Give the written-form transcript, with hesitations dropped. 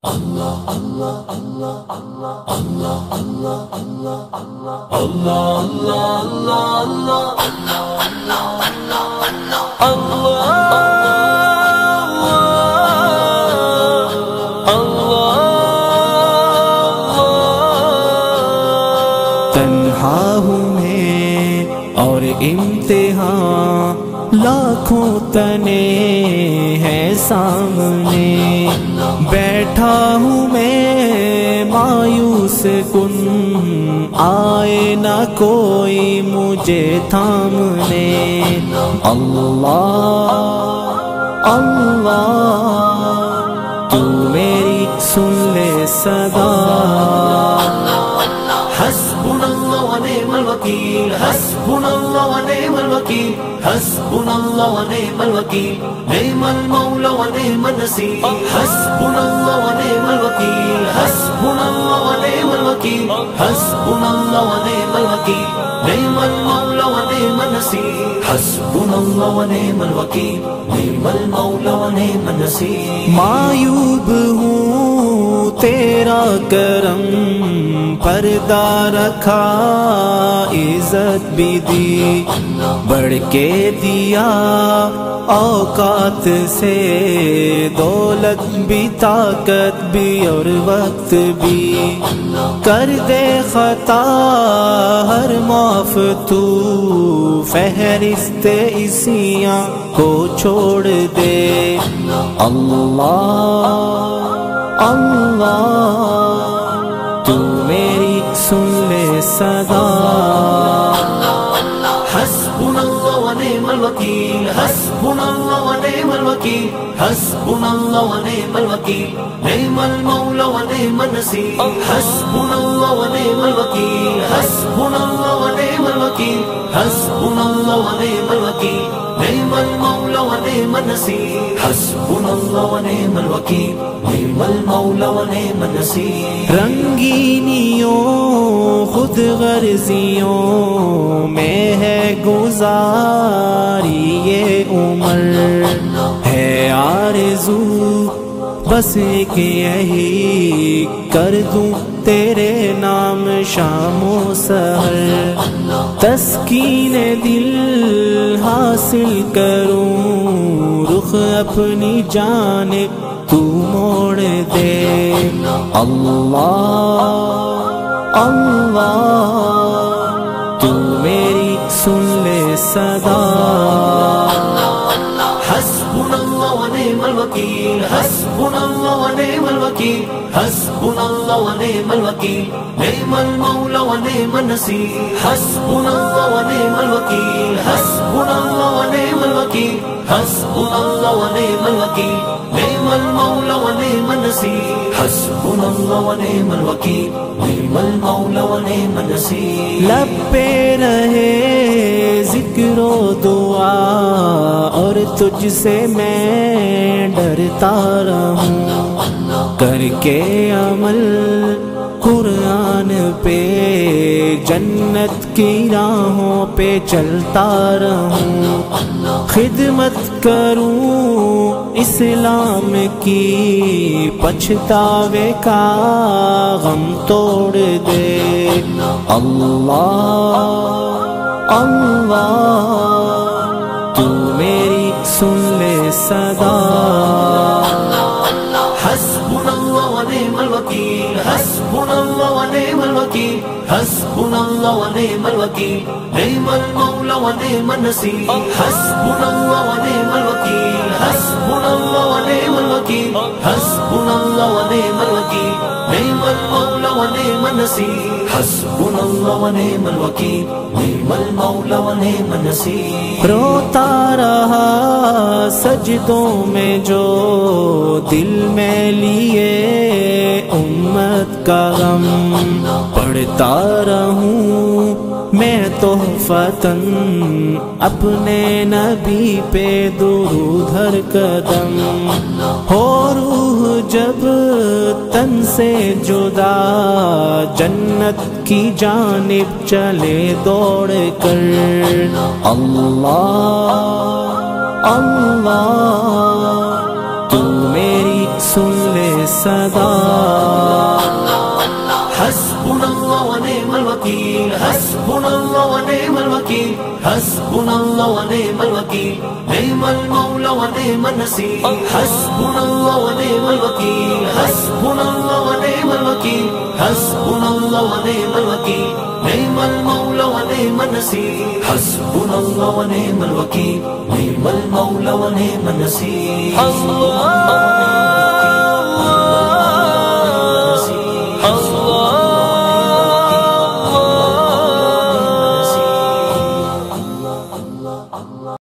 تنہا ہوں میں اور امتحان لاکھوں تنے ہیں سامنے، بیٹھا ہوں میں مایوس کن، آئے نہ کوئی مجھے تھامنے۔ اللہ اللہ تو میری سن لے صدا، حسبنا اللہ ونعم الوکیل، حسبنا اللہ ونعم الوکیل، حسبنا اللہ ونعم الوکیل، نعم المولا ونعم النصیر، حسبنا اللہ ونعم الوکیل، حسبنا اللہ ونعم الوکیل، حسبنا اللہ ونعم الوکیل، نعم المولا ونعم النصیر، حسبنا اللہ ونعم الوکیل، نعم المولا ونعم النصیر۔ معیوب ہوں تیرا کرم پردہ رکھا، عزت بھی دی بڑھ کے دیا، اوقات سے دولت بھی، طاقت بھی اور وقت بھی، کر دے خطا ہر معاف تو، فہرست عصیاں کو چھوڑ دے۔ اللہ اللہ تو میری سن لے صدا، حسبنا اللہ ونعم الوکیل، حسبنا اللہ ونعم الوکیل، حسبنا اللہ ونعم الوکیل، نعم المولا ونعم النصیر، حسبنا اللہ ونعم الوکیل، حسبنا اللہ ونعم الوکیل، حسبنا اللہ ونعم الوکیل، نعم المولا ونعم النصیر، حسبنا اللہ ونعم الوکیل، نعم المولا ونعم النصیر۔ رنگینیوں خود غرضیوں میں ہے گزاری یہ عمر، ہے آرزو بس ایک یہی، کر دوں تیرے نام شام و سحر، تسکین دل حاصل کروں، رخ اپنی جانب تو موڑ دے۔ اللہ اللہ تو میری سن لے صدا، حسبنا اللہ ونعم الوکیل، حسبنا اللہ ونعم الوکیل، حسبنا اللہ ونعم الوکیل، نعم المولا ونعم النصیر، حسبنا اللہ ونعم الوکیل، حسبنا اللہ ونعم الوکیل، حسبنا اللہ ونعم الوکیل، نعم المولا ونعم النصیر، حسبنا اللہ ونعم الوکیل، نعم المولا ونعم النصیر۔ لب پہ رہے ذکر و دعا اور تجھ سے میں ڈرتا رہوں، کر کے عمل قرآن پہ جنت کی راہوں پہ چلتا رہوں، خدمت کروں اسلام کی، پچھتاوے کا غم توڑ دے۔ اللہ اللہ تو میری سن لے صدا، حسبنا اللہ ونعم الوکیل، حسبنا اللہ ونعم الوکیل، حسبنا اللہ ونعم الوکیل، نعم المولا ونعم النصیر، حسبنا اللہ ونعم الوکیل، حسبنا اللہ ونعم الوکیل، حسبنا اللہ ونعم الوکیل، نعم المولا ونعم النصیر، حسبنا اللہ ونعم الوکیل، نعم المولا ونعم النصیر۔ روتا رہا سجدوں میں جو دل میں لیے امت کا غم، پڑھتا رہوں میں تحفتاً اپنے نبی پہ درود ہر قدم، ہو روح جب تن سے جدا جنت کی جانب چلے دوڑ کر۔ اللہ اللہ تو میری سن لے صدا حسبنا اللہ ونعم الوکیل حسبنا اللہ ونعم الوکیل حسبنا اللہ ونعم الوکیل نعم المولى ونعم النصير حسبنا الله ونعم الوكيل حسبنا الله ونعم الوكيل حسبنا الله ونعم الوكيل نعم المولى ونعم النصير حسبنا الله ونعم الوكيل نعم المولى ونعم النصير